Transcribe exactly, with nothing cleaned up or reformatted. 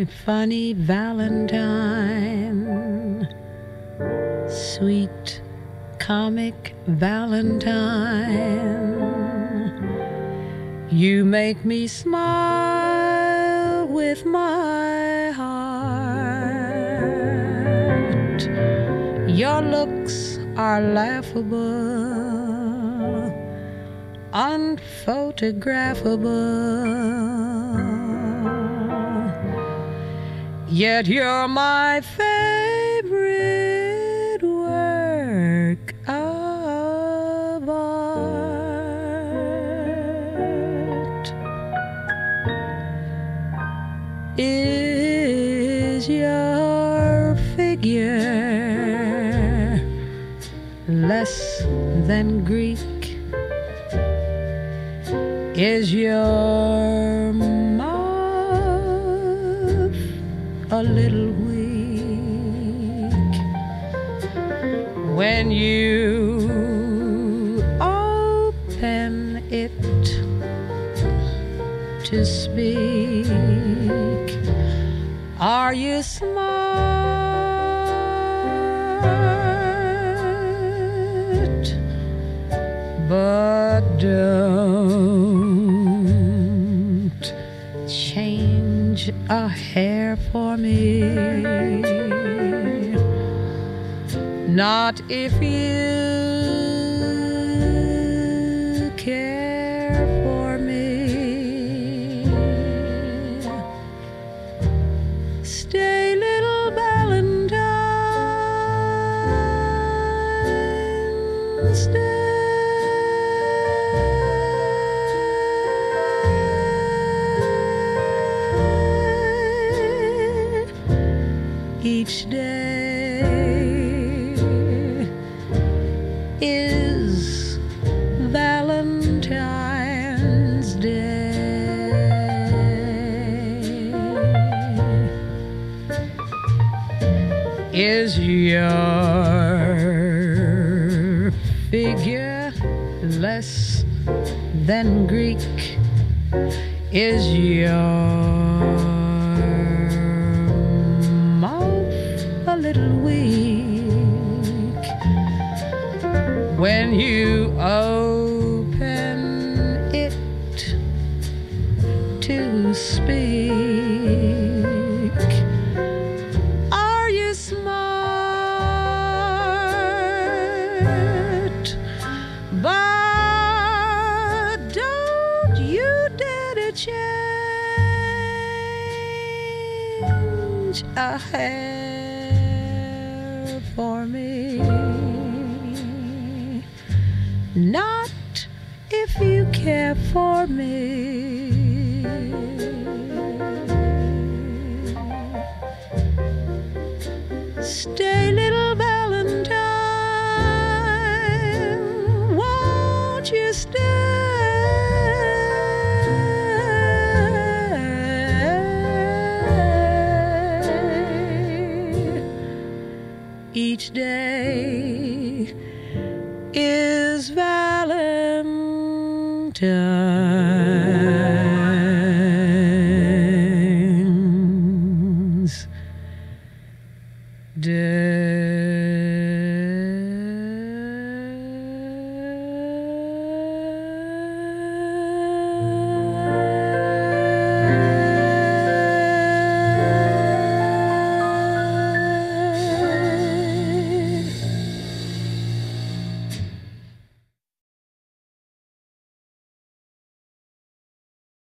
my funny Valentine, sweet comic Valentine. You make me smile with my heart. Your looks are laughable, unphotographable, yet you're my favorite work of art. Is your figure less than Greek? Is your mouth a little weak when you open it to speak? Are you smart? But don't change a hair for me, not if you care for me. Stay, little Valentine, stay. Each day is Valentine's Day. Is your figure less than Greek? Is your a little weak when you open it to speak? Are you smart? But don't you dare to change a hair for me, not if you care for me. Stay, little Valentine, won't you stay? Each day is Valentine's Day.